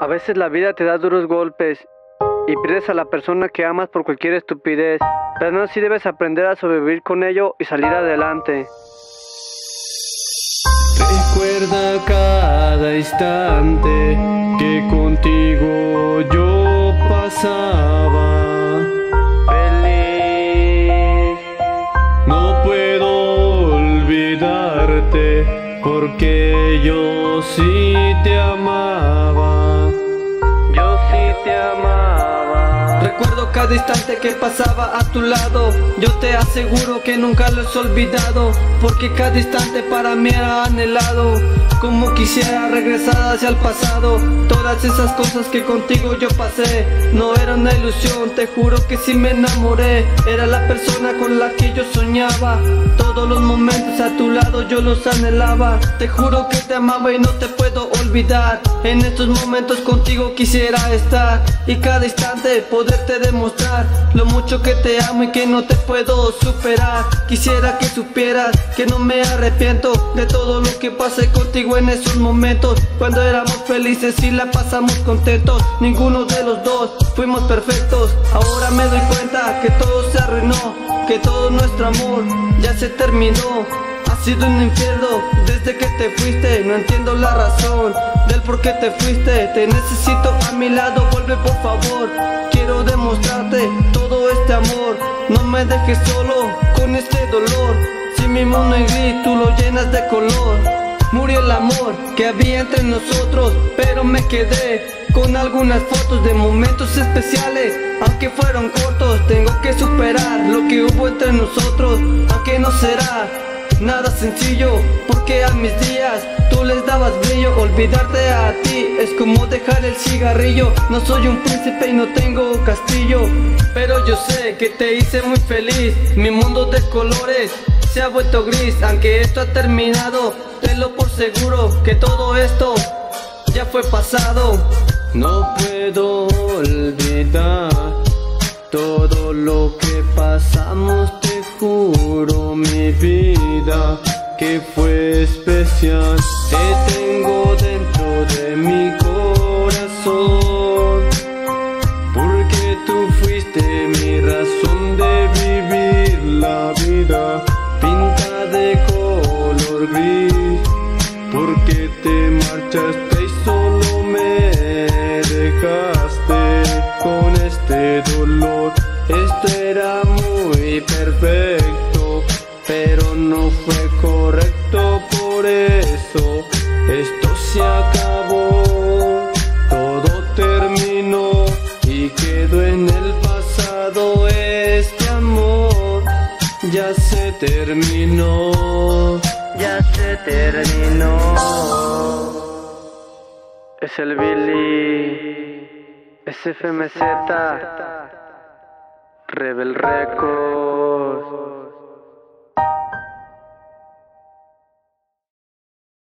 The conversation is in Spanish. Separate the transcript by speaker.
Speaker 1: A veces la vida te da duros golpes y pierdes a la persona que amas por cualquier estupidez, pero no así debes aprender a sobrevivir con ello y salir adelante.
Speaker 2: Recuerda cada instante que contigo yo pasaba
Speaker 1: Feliz.
Speaker 2: No puedo olvidarte porque yo sí te amaba.
Speaker 1: Yo sí te amaba.
Speaker 3: Recuerdo cada instante que pasaba a tu lado. Yo te aseguro que nunca lo he olvidado, porque cada instante para mí era anhelado. Como quisiera regresar hacia el pasado. Todas esas cosas que contigo yo pasé no era una ilusión, te juro que sí me enamoré. Era la persona con la que yo soñaba. Todos los momentos a tu lado yo los anhelaba. Te juro que te amaba y no te puedo olvidar. En estos momentos contigo quisiera estar y cada instante poderte demostrar lo mucho que te amo y que no te puedo superar. Quisiera que supieras que no me arrepiento de todo lo que pasé contigo en esos momentos, cuando éramos felices y la pasamos contentos. Ninguno de los dos fuimos perfectos. Ahora me doy cuenta que todo se arruinó, que todo nuestro amor ya se terminó. Ha sido un infierno desde que te fuiste. No entiendo la razón del por qué te fuiste. Te necesito a mi lado, vuelve por favor. Quiero demostrarte todo este amor. No me dejes solo con este dolor. Si mi mundo es gris, tú lo llenas de color. Murió el amor que había entre nosotros, pero me quedé con algunas fotos de momentos especiales. Aunque fueron cortos, tengo que superar lo que hubo entre nosotros. Aunque no será nada sencillo, porque a mis días tú les dabas brillo. Olvidarte a ti es como dejar el cigarrillo. No soy un príncipe y no tengo castillo, pero yo sé que te hice muy feliz. Mi mundo de colores se ha vuelto gris. Aunque esto ha terminado, tenlo por seguro que todo esto ya fue pasado.
Speaker 2: No puedo olvidar todo lo que pasamos, te juro mi vida que fue especial. Te tengo dentro de mi corazón, porque tú fuiste mi razón de vivir la vida. Pinta de color gris, porque te marchaste y solo me dejaste con este dolor. Esto era muy perfecto, pero no fue correcto, por eso esto se acabó. Todo terminó y quedó en el pasado. Este amor ya se terminó.
Speaker 1: Ya se terminó. Es el Billy, es FMZ, Rebel Records.